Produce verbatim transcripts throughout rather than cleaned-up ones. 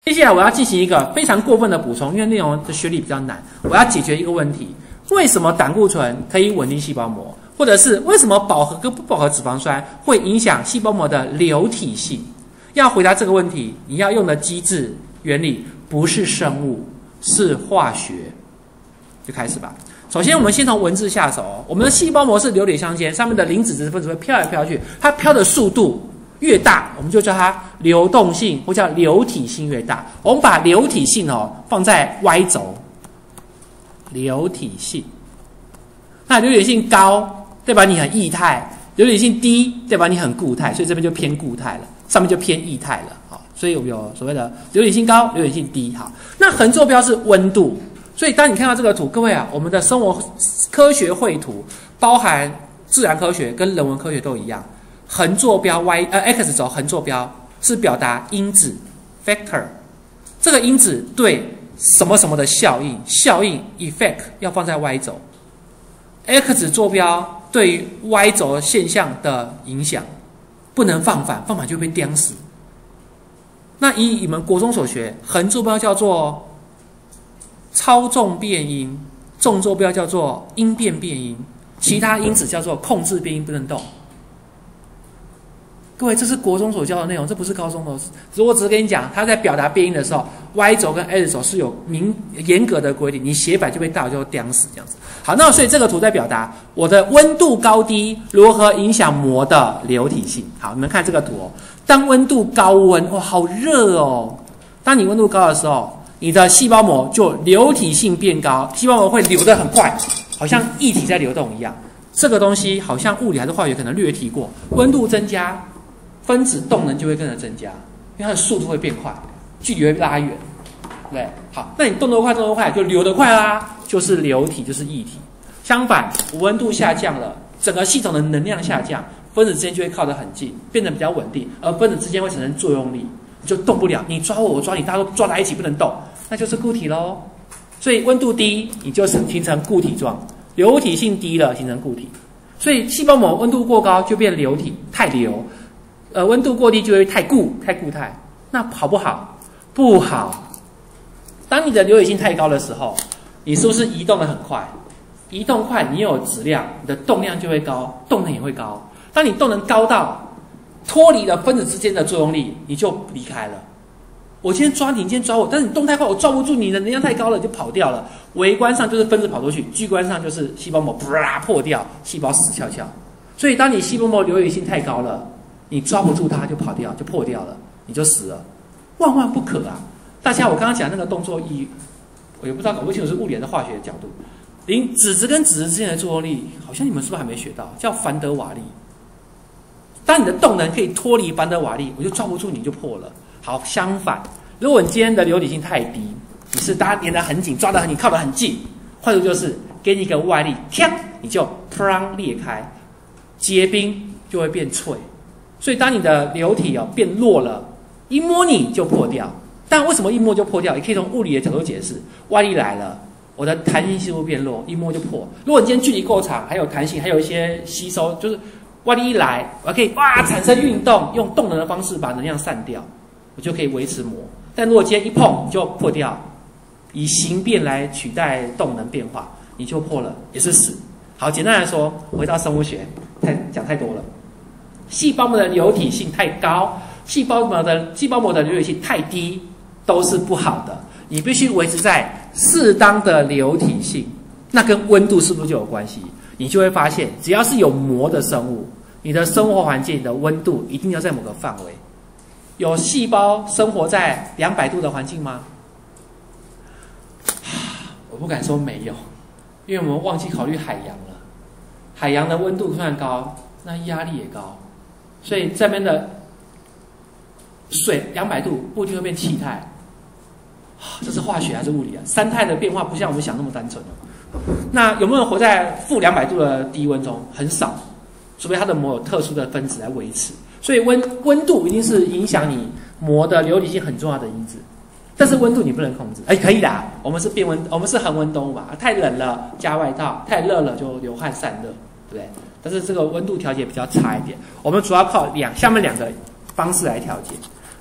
接下来我要进行一个非常过分的补充，因为内容的学理比较难，我要解决一个问题：为什么胆固醇可以稳定细胞膜，或者是为什么饱和跟不饱和脂肪酸会影响细胞膜的流体性？要回答这个问题，你要用的机制原理不是生物，是化学。就开始吧。首先，我们先从文字下手哦。我们的细胞膜是流体相间，上面的磷脂质分子会飘来飘去，它飘的速度越大，我们就叫它流动性或叫流体性越大。我们把流体性哦放在 Y 轴，流体性。那流体性高，代表你很液态；流体性低，代表你很固态，所以这边就偏固态了，上面就偏液态了。好，所以我们有所谓的流体性高、流体性低。好，那横坐标是温度。所以，当你看到这个图，各位啊，我们的生活科学绘图包含自然科学跟人文科学都一样，横坐标 y 呃 x 轴横坐标是表达因子 factor， 这个因子对什么什么的效应，效应 effect 要放在 y 轴 ，x 坐标对于 y 轴现象的影响不能放反，放反就被钉死。那以你们国中所学，横坐标叫做超重变音，纵坐标叫做因变变音，其他因子叫做控制变音不能动。各位，这是国中所教的内容，这不是高中的。只我只是跟你讲，他在表达变音的时候 ，y 轴跟 x 轴是有明严格的规定，你写反就被大就钉死这样子。好，那所以这个图在表达我的温度高低如何影响膜的流体性。好，你们看这个图哦，当温度高温，哇，好热哦！当你温度高的时候，你的细胞膜就流体性变高，细胞膜会流得很快，好像液体在流动一样。这个东西好像物理还是化学可能略提过，温度增加，分子动能就会跟着增加，因为它的速度会变快，距离会拉远，对不对？好，那你动得快，动得快就流得快啦，就是流体，就是液体。相反，温度下降了，整个系统的能量下降，分子之间就会靠得很近，变得比较稳定，而分子之间会产生作用力。你就动不了，你抓我，我抓你，大家都抓在一起不能动，那就是固体咯。所以温度低，你就是形成固体状；流体性低了，形成固体。所以细胞膜温度过高就变流体，太流；呃，温度过低就会太固，太固态。那好不好？不好。当你的流体性太高的时候，你是不是移动得很快？移动快，你有质量，你的动量就会高，动能也会高。当你动能高到脱离了分子之间的作用力，你就离开了。我今天抓你，你今天抓我，但是你动太快，我抓不住你的能量太高了，你就跑掉了。微观上就是分子跑出去，巨观上就是细胞膜啪破掉，细胞死翘翘。所以当你细胞膜流体性太高了，你抓不住它就跑掉，就破掉了，你就死了，万万不可啊！大家，我刚刚讲那个动作一，我也不知道搞不清楚是物理还是化学的角度。零脂质跟脂质之间的作用力，好像你们是不是还没学到？叫凡德瓦力。当你的动能可以脱离凡德瓦力，我就抓不住你就破了。好，相反，如果你今天的流体性太低，你是大家粘得很紧，抓得很紧，靠得很近，坏处就是给你一个外力，啪，你就砰裂开，结冰就会变脆。所以当你的流体哦变弱了，一摸你就破掉。但为什么一摸就破掉？也可以从物理的角度解释，外力来了，我的弹性系数变弱，一摸就破。如果你今天距离够长，还有弹性，还有一些吸收，就是外力一来，我可以哇产生运动，用动能的方式把能量散掉，我就可以维持膜。但如果今天一碰你就破掉，以形变来取代动能变化，你就破了，也是死。好，简单来说，回到生物学，太讲太多了。细胞膜的流体性太高，细胞膜的细胞膜的流体性太低，都是不好的。你必须维持在适当的流体性，那跟温度是不是就有关系？你就会发现，只要是有膜的生物，你的生活环境的温度一定要在某个范围。有细胞生活在两百度的环境吗？我不敢说没有，因为我们忘记考虑海洋了。海洋的温度虽然高，那压力也高，所以这边的水两百度不一定会变气态。这是化学还是物理啊？三态的变化不像我们想那么单纯。那有没有人活在负两百度的低温中？很少，除非它的膜有特殊的分子来维持。所以温温度一定是影响你膜的流体性很重要的因子。但是温度你不能控制，哎，可以啦，我们是变温，我们是恒温动物嘛，太冷了加外套，太热了就流汗散热，对不对？但是这个温度调节比较差一点，我们主要靠两下面两个方式来调节。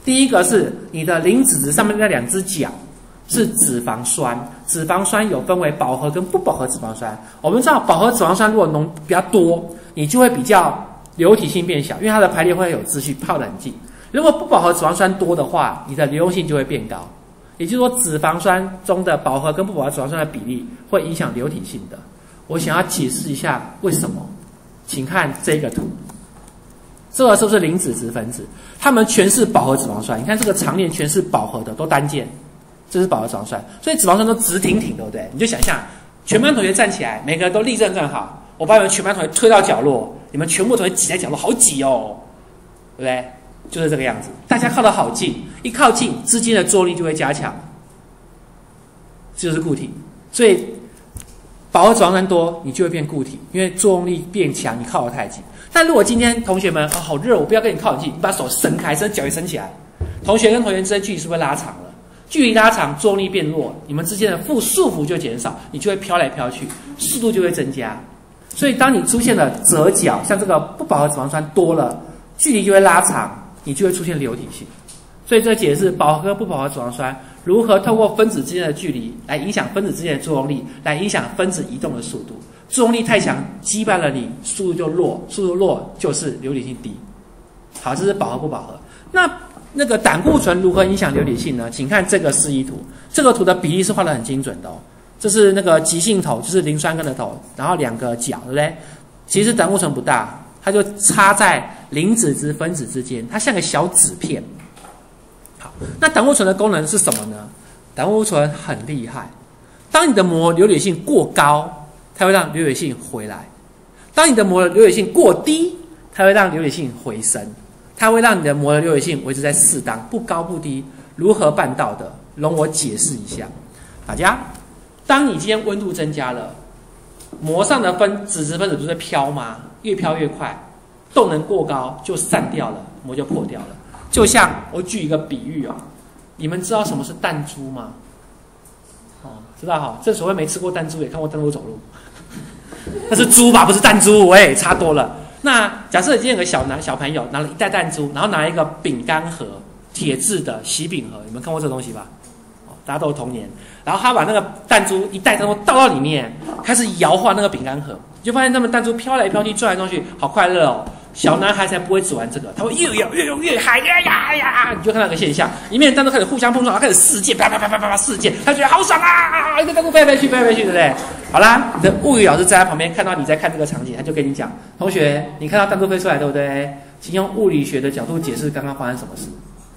第一个是你的磷脂质上面那两只角是脂肪酸，脂肪酸有分为饱和跟不饱和脂肪酸。我们知道饱和脂肪酸如果浓比较多，你就会比较流体性变小，因为它的排列会有秩序，泡得很近。如果不饱和脂肪酸多的话，你的流动性就会变高。也就是说，脂肪酸中的饱和跟不饱和脂肪酸的比例会影响流体性的。我想要解释一下为什么，请看这个图。这个是不是磷脂质分子？它们全是饱和脂肪酸。你看这个长链全是饱和的，都单键，这是饱和脂肪酸。所以脂肪酸都直挺挺，对不对？你就想象，全班同学站起来，每个人都立正站好，我把你们全班同学推到角落，你们全部同学挤在角落，好挤哦，对不对？就是这个样子，大家靠得好近，一靠近，之间的作用力就会加强，这就是固体。所以饱和脂肪酸多，你就会变固体，因为作用力变强，你靠得太近。但如果今天同学们啊、哦、好热，我不要跟你靠很近，你把手伸开，伸脚也伸起来，同学跟同学之间距离是不是拉长了？距离拉长，作用力变弱，你们之间的负束缚就减少，你就会飘来飘去，速度就会增加。所以当你出现了折角，像这个不饱和脂肪酸多了，距离就会拉长，你就会出现流体性。所以这解释饱和跟不饱和脂肪酸如何透过分子之间的距离来影响分子之间的作用力，来影响分子移动的速度。作用力太强，击败了你，速度就弱，速度弱就是流体性低。好，这是饱和不饱和。那那个胆固醇如何影响流体性呢？请看这个示意图，这个图的比例是画得很精准的哦。这是那个极性头，就是磷酸根的头，然后两个角，对不对？其实胆固醇不大，它就插在磷脂质分子之间，它像个小纸片。好，那胆固醇的功能是什么呢？胆固醇很厉害，当你的膜流体性过高，它会让流体性回来；当你的膜的流体性过低，它会让流体性回升。它会让你的膜的流体性维持在适当，不高不低。如何办到的？容我解释一下。大家，当你今天温度增加了，膜上的分脂质分子不是会飘吗？越飘越快，动能过高就散掉了，膜就破掉了。就像我举一个比喻啊，你们知道什么是弹珠吗？哦，知道哈。正所谓没吃过弹珠也看过弹珠走路，那是猪吧，不是弹珠，喂，差多了。那假设今天有个小男小朋友拿了一袋弹珠，然后拿了一个饼干盒，铁质的喜饼盒，你们看过这东西吧？哦，大家都有童年。然后他把那个弹珠一袋弹珠倒到里面，开始摇晃那个饼干盒，你就发现他们弹珠飘来飘去，转来转去，好快乐哦。小男孩才不会只玩这个，他会越摇越摇越嗨呀呀呀！你就看到一个现象，里面的弹珠开始互相碰撞，然后开始四溅，啪啪啪啪啪啪四溅，他觉得好爽啊！一个弹珠飞来飞去，飞来飞去，对不对？好啦，你的物理老师站在旁边，看到你在看这个场景，他就跟你讲：同学，你看到弹珠飞出来，对不对？请用物理学的角度解释刚刚发生什么事。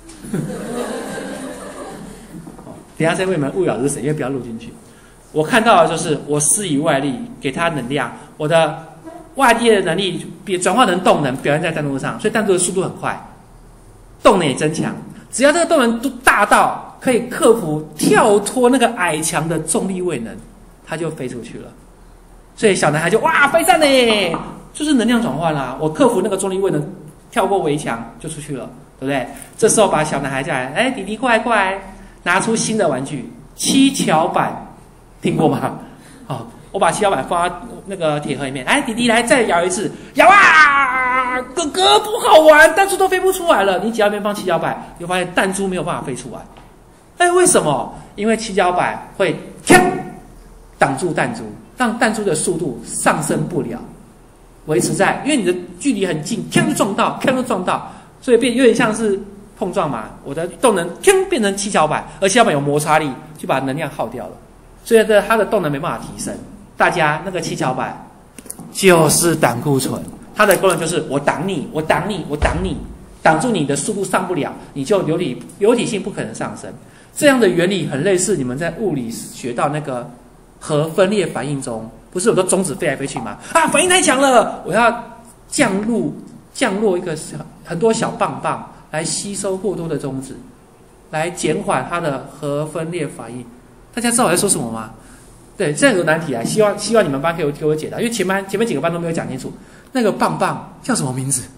等一下再问你们物理老师是谁，因为不要录进去。我看到的就是我施以外力，给他能量，我的外力的能力比转化成动能，表现在弹珠上，所以弹珠的速度很快，动能也增强。只要这个动能都大到可以克服跳脱那个矮墙的重力位能，它就飞出去了。所以小男孩就哇飞上嘞，就是能量转换啦。我克服那个重力位能，跳过围墙就出去了，对不对？这时候把小男孩叫来，哎，弟弟过来过来，拿出新的玩具七巧板，听过吗？哦，我把七巧板放到那个铁盒里面，哎，弟弟来再摇一次，摇啊！哥哥不好玩，弹珠都飞不出来了。你只要边放七巧板，你会发现弹珠没有办法飞出来。哎，为什么？因为七巧板会锵挡住弹珠，让弹珠的速度上升不了，维持在，因为你的距离很近，锵就撞到，锵就撞到，所以变有点像是碰撞嘛。我的动能锵变成七巧板，而七巧板有摩擦力，就把能量耗掉了，所以它的动能没办法提升。大家那个七巧板就是胆固醇，它的功能就是我挡你，我挡你，我挡你，挡住你的速度上不了，你就流体流体性不可能上升。这样的原理很类似你们在物理学到那个核分裂反应中，不是有个中子飞来飞去吗？啊，反应太强了，我要降入降落一个很多小棒棒来吸收过多的中子，来减缓它的核分裂反应。大家知道我在说什么吗？对，这样有个难题啊，希望希望你们班可以给我解答，因为前班前面几个班都没有讲清楚。那个棒棒叫什么名字？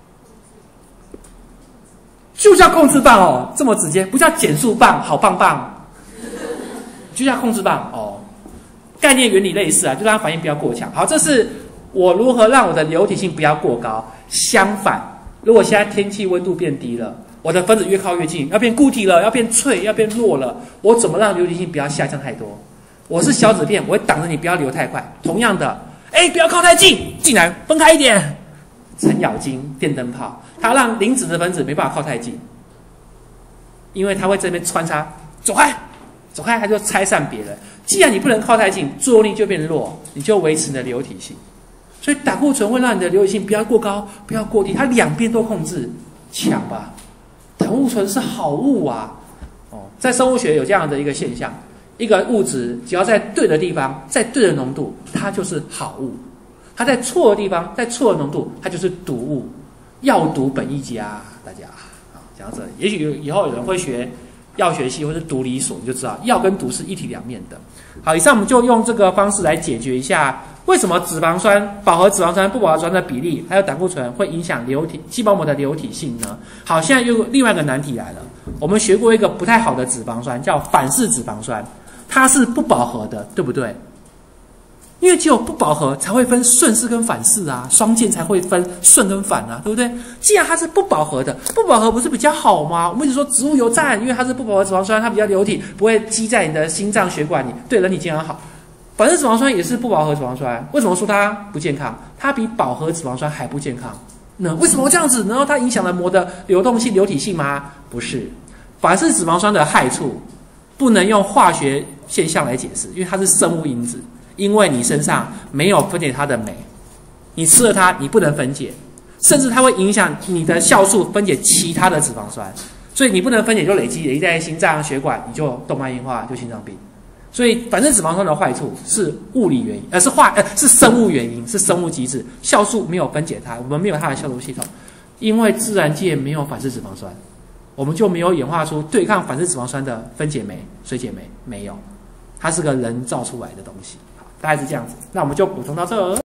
就叫控制棒哦，这么直接，不叫减速棒，好棒棒，就叫控制棒哦。概念原理类似啊，就让它反应不要过强。好，这是我如何让我的流体性不要过高。相反，如果现在天气温度变低了， 我的分子越靠越近，要变固体了，要变脆，要变弱了，我怎么让流体性不要下降太多？我是小纸片，我会挡着你不要流太快。同样的，哎，不要靠太近，进来分开一点。程咬金、电灯泡，它让离子的分子没办法靠太近，因为它会这边穿插，走开，走开，它就拆散别人。既然你不能靠太近，作用力就变弱，你就维持你的流体性。所以胆固醇会让你的流体性不要过高，不要过低，它两边都控制，强吧？胆固醇是好物啊！哦，在生物学有这样的一个现象，一个物质只要在对的地方，在对的浓度，它就是好物；它在错的地方，在错的浓度，它就是毒物。药毒本一家，大家啊，讲到这里，也许以后有人会学药学系或是毒理所，你就知道药跟毒是一体两面的。好，以上我们就用这个方式来解决一下，为什么脂肪酸、饱和脂肪酸、不饱和脂肪酸的比例，还有胆固醇会影响流体细胞膜的流体性呢？好，现在又另外一个难题来了。我们学过一个不太好的脂肪酸，叫反式脂肪酸，它是不饱和的，对不对？因为只有不饱和才会分顺式跟反式啊，双键才会分顺跟反啊，对不对？既然它是不饱和的，不饱和不是比较好吗？我们一直说植物油赞，因为它是不饱和脂肪酸，它比较流体，不会积在你的心脏血管里，对人体健康好。反式脂肪酸也是不饱和脂肪酸，为什么说它不健康？它比饱和脂肪酸还不健康。那为什么会这样子？难道它影响了膜的流动性、流体性吗？不是，反式脂肪酸的害处不能用化学现象来解释，因为它是生物因子。因为你身上没有分解它的酶，你吃了它，你不能分解，甚至它会影响你的酵素分解其他的脂肪酸，所以你不能分解就累积，累积在心脏血管，你就动脉硬化，就心脏病。所以反式脂肪酸的坏处是物理原因，而、呃、是化呃是生物原因，是生物机制，酵素没有分解它，我们没有它的酵素系统，因为自然界没有反式脂肪酸，我们就没有演化出对抗反式脂肪酸的分解酶、水解酶，没有，它是个人造出来的东西。大概是这样子，那我们就补充到这儿。